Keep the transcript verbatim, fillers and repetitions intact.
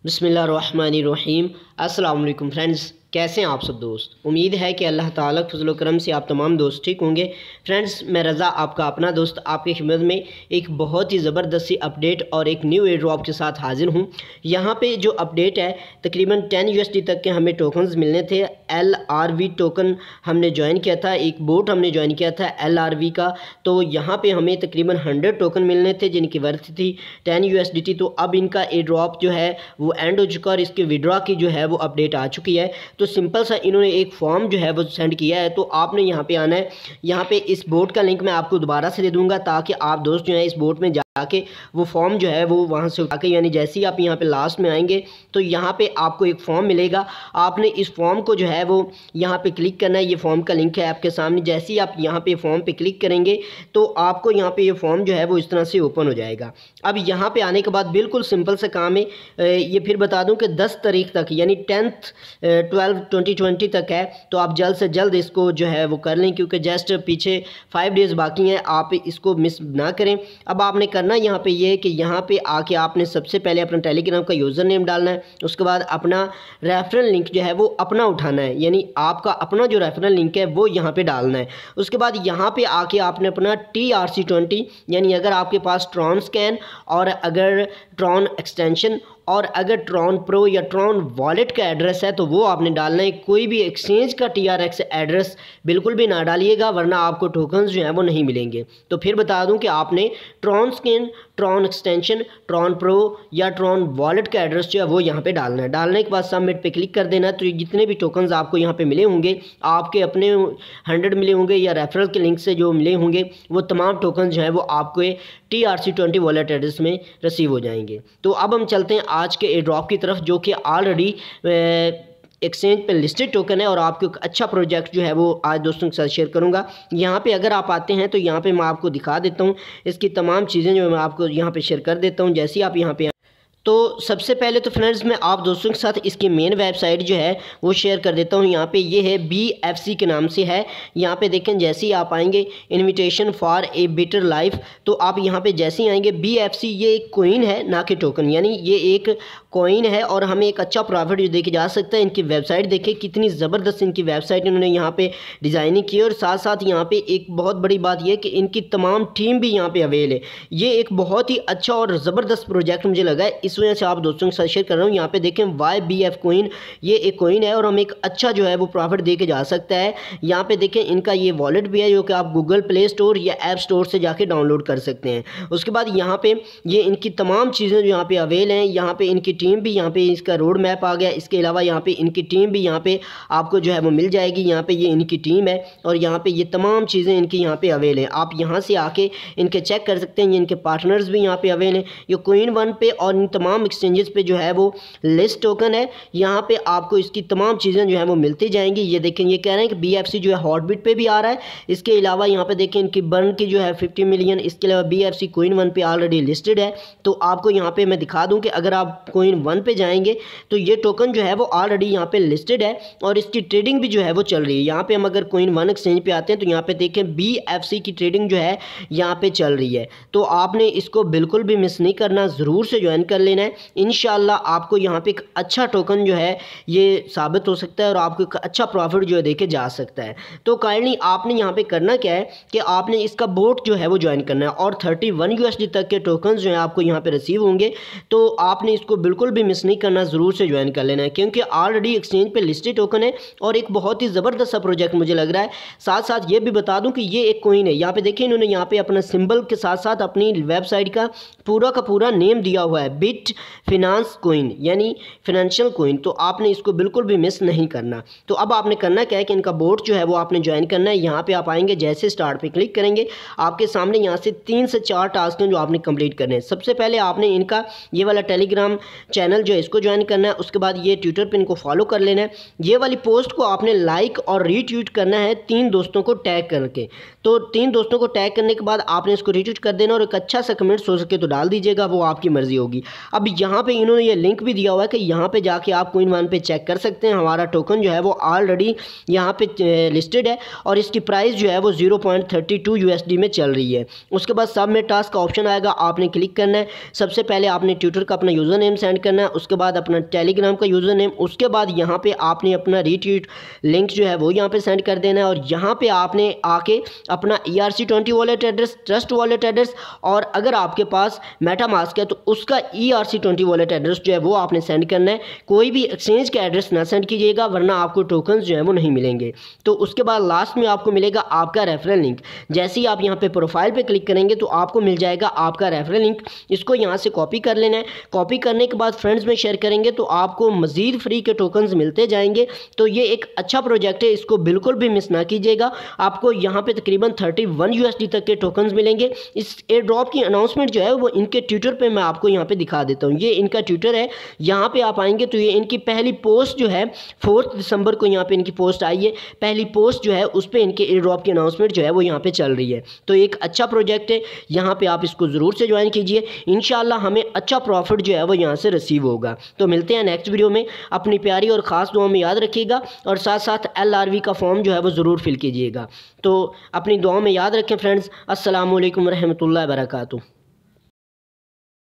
बिस्मिल्लाहिर्रहमानिर्रहीम। अस्सलाम वालेकुम फ्रेंड्स, कैसे हैं आप सब दोस्त। उम्मीद है कि अल्लाह ताला के फज़ल व करम से आप तमाम दोस्त ठीक होंगे। फ्रेंड्स, मैं रज़ा आपका अपना दोस्त आपकी खिदमत में एक बहुत ही ज़बरदस्त सी अपडेट और एक न्यू एयर ड्रॉप के साथ हाजिर हूँ। यहाँ पे जो अपडेट है तकरीबन टेन यूएसडी तक के हमें टोकन्स मिलने थे। एल आर वी टोकन हमने ज्वाइन किया था, एक बोट हमने ज्वाइन किया था एल आर वी का। तो यहाँ पे हमें तकरीबन हंड्रेड टोकन मिलने थे जिनकी वर्थ थी टेन यूएसडी थी। तो अब इनका एयर ड्रॉप जो है वो एंड हो चुका और इसके विड्रॉ की जो है वो अपडेट आ चुकी है। तो सिंपल सा इन्होंने एक फॉर्म जो है वो सेंड किया है। तो आपने यहाँ पे आना है। यहाँ पे इस बोट का लिंक मैं आपको दोबारा से दे दूंगा ताकि आप दोस्त जो है इस बोट में जाके वो फॉर्म जो है वो वहाँ से उठा के, यानी जैसे ही आप यहाँ पे लास्ट में आएंगे तो यहाँ पे आपको एक फॉर्म मिलेगा। आपने इस फॉर्म को जो है वो यहाँ पे क्लिक करना है। ये फॉर्म का लिंक है आपके सामने। जैसे ही आप यहाँ पे फॉर्म पे क्लिक करेंगे तो आपको यहाँ पे ये फॉर्म जो है वो इस तरह से ओपन हो जाएगा। अब यहाँ पे आने के बाद बिल्कुल सिंपल सा काम है। ये फिर बता दूँ कि दस तारीख तक यानी टेंथ ट्वेल्व ट्वेंटी ट्वेंटी तक है। तो आप जल्द से जल्द इसको जो है वो कर लें क्योंकि जस्ट पीछे फाइव डेज़ बाकी हैं। आप इसको मिस ना करें। अब आपने करना यहाँ पे ये है कि यहाँ पे आके आपने सबसे पहले अपना टेलीग्राम का यूज़र नेम डालना है। उसके बाद अपना रेफरल लिंक जो है वो अपना उठाना है, यानी आपका अपना जो रेफरल लिंक है वो यहाँ पे डालना है। उसके बाद यहाँ पे आके आपने अपना टी आर सी ट्वेंटी यानी अगर आपके पास ट्रॉन स्कैन और अगर ट्रॉन एक्सटेंशन और अगर ट्रॉन प्रो या ट्रॉन वॉलेट का एड्रेस है तो वो आपने डालना है। कोई भी एक्सचेंज का टी आर एक्स एड्रेस बिल्कुल भी ना डालिएगा वरना आपको टोकन्स जो हैं वो नहीं मिलेंगे। तो फिर बता दूं कि आपने Tron scan, Tron extension, Tron pro या ट्रॉन वॉलेट का एड्रेस जो है वो यहाँ पे डालना है। डालने के बाद सबमिट पे क्लिक कर देना। तो जितने भी टोकन्स आपको यहाँ पे मिले होंगे, आपके अपने हंड्रेड मिले होंगे या रेफरल के लिंक से जो मिले होंगे, वो तमाम टोकन जो है वो आपको T R C twenty wallet address में रिसीव हो जाएंगे। तो अब हम चलते हैं आज के एयर ड्रॉप की तरफ जो कि ऑलरेडी एक्सचेंज पे लिस्टेड टोकन है और आपको एक अच्छा प्रोजेक्ट जो है वो आज दोस्तों के साथ शेयर करूंगा। यहाँ पे अगर आप आते हैं तो यहाँ पे मैं आपको दिखा देता हूँ इसकी तमाम चीज़ें जो मैं आपको यहाँ पे शेयर कर देता हूँ। जैसे ही आप यहाँ पे तो सबसे पहले तो फ्रेंड्स मैं आप दोस्तों के साथ इसकी मेन वेबसाइट जो है वो शेयर कर देता हूँ। यहाँ पे ये है बी एफ सी के नाम से है। यहाँ पे देखें जैसे ही आप आएंगे invitation for a better life, तो आप यहाँ पे जैसे ही आएंगे बी एफ सी ये एक कोइन है ना कि टोकन, यानी ये एक कोइन है और हमें एक अच्छा प्रॉफिट जो देखे जा सकता है। इनकी वेबसाइट देखें कितनी ज़बरदस्त इनकी वेबसाइट इन्होंने यहाँ पे डिज़ाइनिंग की और साथ साथ यहाँ पे एक बहुत बड़ी बात यह कि इनकी तमाम टीम भी यहाँ पे अवेल है। ये एक बहुत ही अच्छा और ज़बरदस्त प्रोजेक्ट मुझे लगा है, इस वजह से आप दोस्तों के साथ शेयर कर रहा हूँ। यहाँ पे देखें वाई बी एफ कोइन, ये एक कोइन है और हमें एक अच्छा जो है वो प्रॉफिट दे के जा सकता है। यहाँ पे देखें इनका ये वॉलेट भी है जो कि आप गूगल प्ले स्टोर या ऐप स्टोर से जाके डाउनलोड कर सकते हैं। उसके बाद यहाँ पे ये इनकी तमाम चीज़ें जो यहाँ पे अवेल हैं। यहाँ पे इनकी टीम भी, यहाँ पे इसका रोड मैप आ गया। इसके अलावा यहाँ पे इनकी टीम भी यहाँ पे आपको जो है वो मिल जाएगी। यहाँ पे ये इनकी टीम है और यहाँ पे ये तमाम चीज़ें इनकी यहाँ पे अवेल हैं। आप यहाँ से आके इनके चेक कर सकते हैं। ये इनके पार्टनर्स भी यहाँ पे अवेल हैं। ये कोइन वन पे और इन तमाम एक्सचेंजेस पे जो है वो लिस्ट टोकन है। यहाँ पे आपको इसकी तमाम चीज़ें जो है वो मिलती जाएंगी। ये देखें ये कह रहे हैं कि बी एफ सी जो है हॉटबिट पे भी आ रहा है। इसके अलावा यहाँ पे देखें इनकी बर्न की जो है फिफ्टी मिलियन। इसके अलावा B F C coin one पे ऑलरेडी लिस्टेड है। तो आपको यहाँ पे मैं दिखा दूँ कि अगर आप कोइन वन पे जाएंगे तो ये टोकन जो है वो ऑलरेडी यहाँ पे लिस्टेड है और इसकी ट्रेडिंग भी जो है वो चल रही है। यहाँ पे हम अगर कोइन वन एक्सचेंज पे आते हैं तो यहाँ पे देखें बी एफ सी की ट्रेडिंग जो है यहाँ पे चल रही है। तो आपने इसको बिल्कुल भी मिस नहीं करना, ज़रूर से ज्वाइन कर लेना है। इंशाल्लाह आपको यहाँ पे एक अच्छा टोकन जो है ये साबित हो सकता है और आपको एक अच्छा प्रॉफिट जो है देके जा सकता है। तो काइंडली आपने यहाँ पे करना क्या है कि आपने इसका बोट जो है वो ज्वाइन करना है और थर्टी वन यूएसडी तक के टोकन जो है आपको यहाँ पे रिसीव होंगे। तो आपने इसको बिल्कुल भी मिस नहीं करना, ज़रूर से ज्वाइन कर लेना है क्योंकि ऑलरेडी एक्सचेंज पे लिस्टेड टोकन है और एक बहुत ही ज़बरदस्त सा प्रोजेक्ट मुझे लग रहा है। साथ साथ ये भी बता दूं कि ये एक कोइन है। यहाँ पे देखिए इन्होंने यहाँ पे अपना सिंबल के साथ साथ अपनी वेबसाइट का पूरा का पूरा नेम दिया हुआ है, बिट फिनांस कोइन यानी फिनेंशियल कोइन। तो आपने इसको बिल्कुल भी मिस नहीं करना। तो अब आपने करना क्या है कि इनका बोट जो है वो आपने ज्वाइन करना है। यहाँ पे आप आएंगे, जैसे स्टार्ट पे क्लिक करेंगे आपके सामने यहाँ से तीन से चार टास्क हैं जो आपने कंप्लीट करने हैं। सबसे पहले आपने इनका ये वाला टेलीग्राम चैनल जो है इसको ज्वाइन करना है। उसके बाद ये ट्विटर पे इनको फॉलो कर लेना है। ये वाली पोस्ट को आपने लाइक और रीट्वीट करना है तीन दोस्तों को टैग करके। तो तीन दोस्तों को टैग करने के बाद आपने इसको रीट्वीट कर देना और एक अच्छा सा कमेंट हो सके तो डाल दीजिएगा, वो आपकी मर्जी होगी। अब यहाँ पे इन्होंने ये लिंक भी दिया हुआ है कि यहाँ पे जाके आप कोइन वन पे चेक कर सकते हैं। हमारा टोकन जो है वो ऑलरेडी यहाँ पे लिस्टेड है और इसकी प्राइस जो है वो zero point thirty two USD में चल रही है। उसके बाद सबमिट टास्क का ऑप्शन आएगा, आपने क्लिक करना है। सबसे पहले आपने ट्विटर का अपना यूज़र नेम सेंड करना है, उसके बाद अपना टेलीग्राम का यूज़र नेम, उसके बाद यहाँ पे आपने अपना रीट्वीट लिंक जो है वो यहाँ पे सेंड कर देना है और यहाँ पे आपने आके अपना E R C twenty wallet address, trust wallet address और अगर आपके पास मेटामास्क है तो उसका E R C twenty wallet address जो है वो आपने सेंड करना है। कोई भी एक्सचेंज का एड्रेस ना सेंड कीजिएगा वरना आपको टोकन्स जो है वो नहीं मिलेंगे। तो उसके बाद लास्ट में आपको मिलेगा आपका रेफरल लिंक। जैसे ही आप यहाँ पे प्रोफाइल पे क्लिक करेंगे तो आपको मिल जाएगा आपका रेफरल लिंक। इसको यहाँ से कॉपी कर लेना है। कॉपी करने के बाद फ्रेंड्स में शेयर करेंगे तो आपको मज़ीद फ्री के टोकन्स मिलते जाएंगे। तो ये एक अच्छा प्रोजेक्ट है, इसको बिल्कुल भी मिस ना कीजिएगा। आपको यहाँ पे तकरीबन थर्टी वन यूएसडी तक के टोकन्स मिलेंगे। इस एयर ड्रॉप की अनाउंसमेंट जो है वो इनके ट्विटर पे मैं आपको यहाँ पे दिखा देता हूँ। ये इनका ट्विटर है, यहाँ पे आप आएंगे तो ये इनकी पहली पोस्ट जो है फोर्थ दिसंबर को यहाँ पे इनकी पोस्ट आई है। पहली पोस्ट जो है उस पर इनके एयर ड्रॉप की अनाउंसमेंट जो है वो यहाँ पे चल रही है। तो एक अच्छा प्रोजेक्ट है, यहाँ पे आप इसको ज़रूर से ज्वाइन कीजिए। इंशाल्लाह हमें अच्छा प्रॉफिट जो है वो यहाँ से रिसीव होगा। तो मिलते हैं नेक्स्ट वीडियो में। अपनी प्यारी और ख़ास दुआ में याद रखिएगा और साथ साथ एल आर वी का फॉर्म जो है वो ज़रूर फिल कीजिएगा। तो अपनी दुआ में याद रखें फ्रेंड्स। अस्सलामु अलैकुम रहमतुल्लाहि व बरकातुहू।